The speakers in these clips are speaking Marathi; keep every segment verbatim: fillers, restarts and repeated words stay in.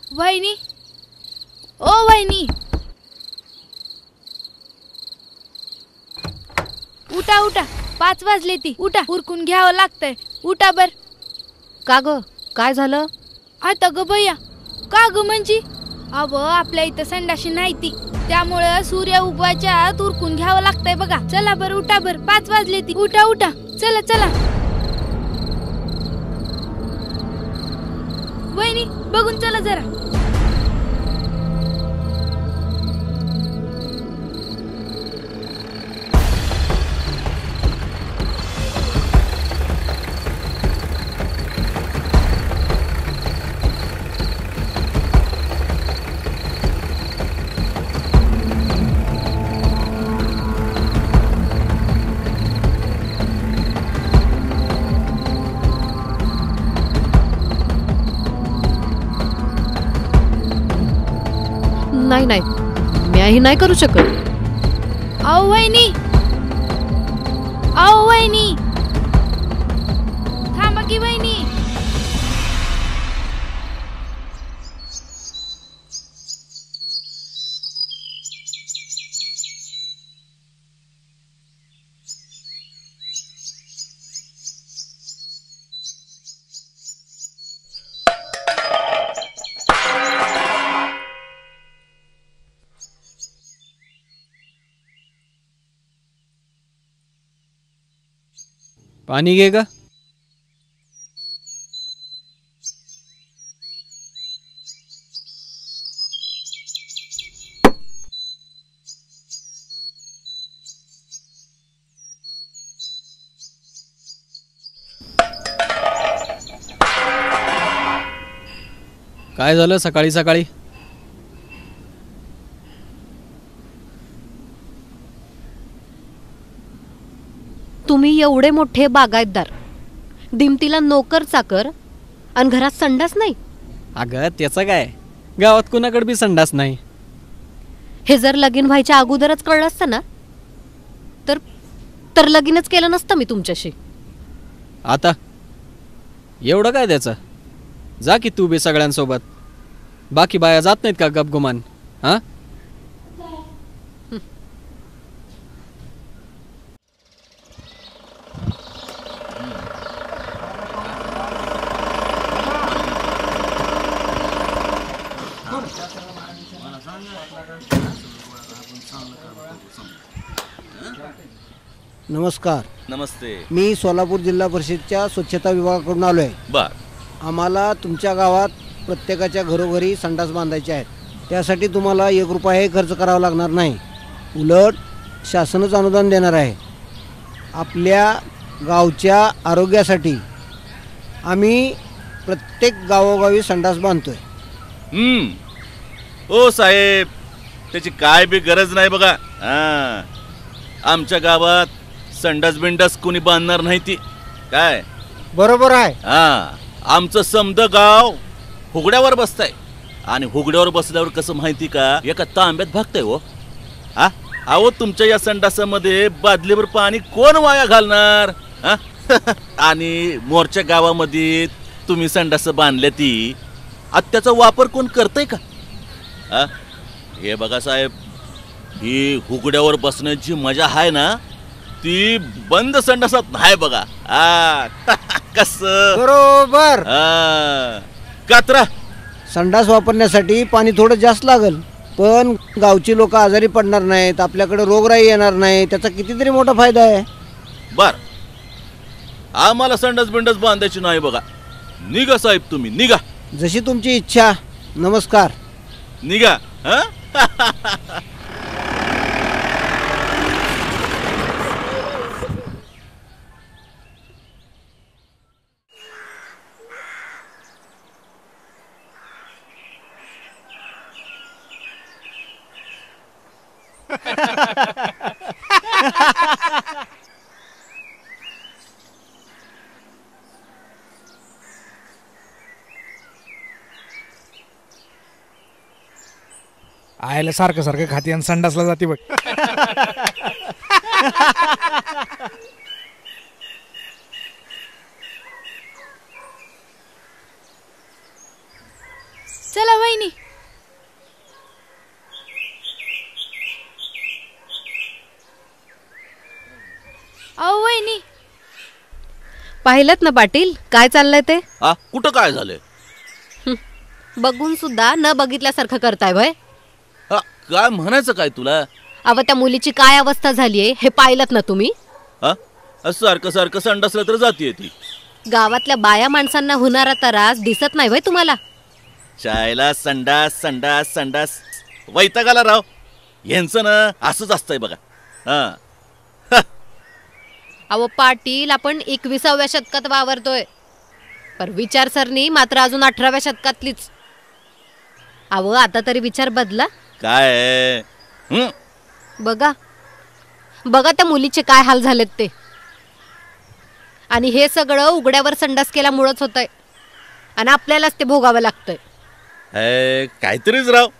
वहिनी, ओ वहिनी, उठा उठा, पाच वाजले ती. उठा, उरकून घ्यावं लागतंय. उठा बर. का ग, काय झालं? आता ग भैया, का ग म्हणजे अव आपल्या इथं संडाशी नाही ती, त्यामुळे सूर्य उगवायच्या आत उरकून घ्यावं लागतंय बघा. चला बर, उठा बर, पाच वाजले ती. उठा उठा, चला चला. वहिनी बघून चला जरा. नाही नाही, मीही नाही करू शकत. आओ वहिनी, आओ वहिनी, थांबा की वहिनी. पाणी घे का? काय झालं सकाळी सकाळी? तुम्ही एवढे मोठे बागायतदार, दिमतीला नोकर चाकर, आणि घरात संडास नाही. अगं त्याचं काय, गावात कुणाकडे बी संडास नाही. हे जर लगीन व्हायच्या अगोदरच कळलं असतं ना, तर तर लगीनच केलं नसतं मी तुमच्याशी. आता एवढं काय त्याचं? जा की तू बी सगळ्यांसोबत. बाकी बाया जात नाहीत का गपगुमान? हा, नमस्कार. नमस्ते. मी सोलापूर जिल्हा परिषदच्या स्वच्छता विभागाकडून आलो आहे. बर. आम्हाला तुमच्या गावात प्रत्येकाच्या घरोघरी संडास बांधायचे आहेत. त्यासाठी तुम्हाला एक रुपयाही खर्च करावा लागणार नाही. उलट शासनच अनुदान देणार आहे. आपल्या गावच्या आरोग्यासाठी आम्ही प्रत्येक गावोगावी संडास बांधतोय. हम्म. ओ साहेब, त्याची काय बी गरज नाही बघा. हा, आमच्या गावात संडास बिंडास कोणी बांधणार नाही ती. काय बरोबर आहे. हा, आमचं समद गाव हुगड्यावर बसतंय, आणि हुगड्यावर बसल्यावर कसं माहिती का, एका तांब्यात भागतंय. हो हा, अहो तुमच्या या संडासामध्ये बादलीवर पाणी कोण वाया घालणार? हा आणि मोरच्या गावामध्ये तुम्ही संडास बांधल्या ती, आता त्याचा वापर कोण करतंय का? हा, हे बघा साहेब, ही हुगड्यावर बसण्याची मजा आहे ना, ती बंद संडासात नाही बघा. हा कस बरोबर. कात्रा संडास वापरण्यासाठी पाणी थोडं जास्त लागल, पण गावची लोक आजारी पडणार नाहीत, आपल्याकडे रोगराई येणार नाही, त्याचा कितीतरी मोठा फायदा आहे. बर, आम्हाला संडास बिंडास बांधायची नाही बघा. निघा साहेब, तुम्ही निघा. जशी तुमची इच्छा. नमस्कार. निघा. हा आयला सारखं सारखं खाती आणि संडासला जाते बघ. चला वहिनी, पाहिलं ना पाटील काय चाललंय ते? हा कुठं काय झालंय? बघून सुद्धा न बघितल्यासारखं करताय भय. हा काय म्हणायचं काय तुला? अव त्या मुलीची काय अवस्था झालीये हे पाहिलं ना तुम्ही? हा सारखं सारखं संडासला तर जातीये ती. गावातल्या बाया माणसांना होणारा त्रास दिसत नाही भय तुम्हाला? चायला संडास संडास संडास वैतागाला राव. यांचं ना असंच असतंय बघा. हा अहो पाटील आपण एकविसाव्या शतकात वावरतोय पर विचारसरणी मात्र अजून अठराव्या शतकातलीच. अहो आता तरी विचार बदला. काय हं? बघा बघा त्या मुलीचे काय हाल झालेत ते. आणि हे सगळं उघड्यावर संडास केल्यामुळेच होतंय आणि आपल्यालाच ते भोगावं लागतंय. हे काहीतरीच राव.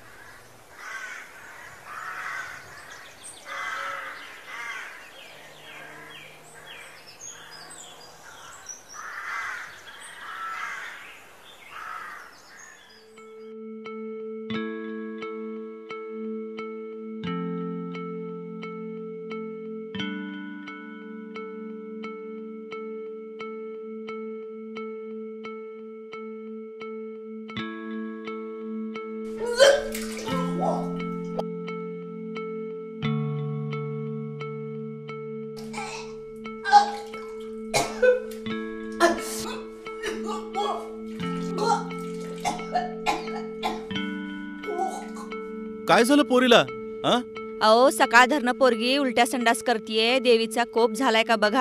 काय झालं पोरीला? हा अहो सकाळ धरणं पोरगी उलट्या संडास करतीये. देवीचा कोप झालाय का बघा.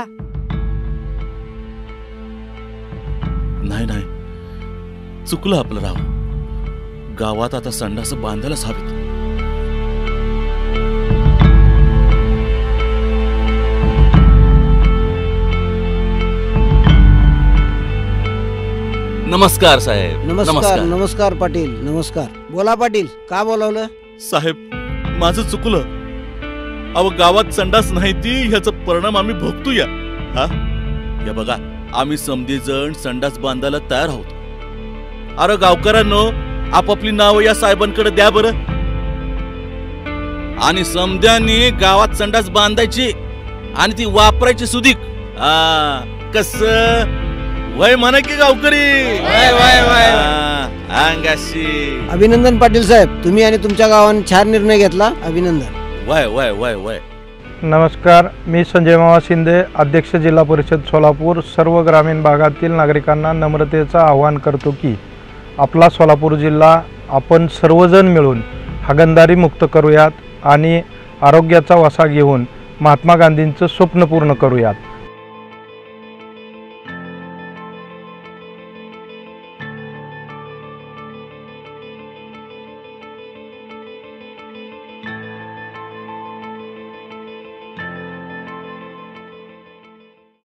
नाही नाही चुकलं आपलं राव. गावात आता संडास बांधायलाच हवीत. नमस्कार साहेब. नमस्कार नमस्कार पाटील नमस्कार. बोला पाटील का बोलावलं? साहेब माझं चुकलं. अहो गावात संडास नाही ती ह्याचा परिणाम आम्ही भोगतोय. हा या बघा आम्ही समधी जण संडास बांधायला तयार आहोत. अरे गावकऱ्यांनो आपापली नावं या साहेबांकडे द्या बरं. आणि समध्यांनी गावात संडास बांधायची आणि ती वापरायची सुधीक. हा कस वय म्हणा की गावकरी वय वय वय अंगाशी. अभिनंदन पाटील साहेब तुम्ही आणि तुमच्या गावाने छान निर्णय घेतला. अभिनंदन. वय वय वय वय. नमस्कार मी संजय मावा शिंदे अध्यक्ष जिल्हा परिषद सोलापूर. सर्व ग्रामीण भागातील नागरिकांना नम्रतेचं आवाहन करतो की आपला सोलापूर जिल्हा आपण सर्वजण मिळून हागणदारी मुक्त करूयात आणि आरोग्याचा वसा घेऊन महात्मा गांधींचं स्वप्न पूर्ण करूयात.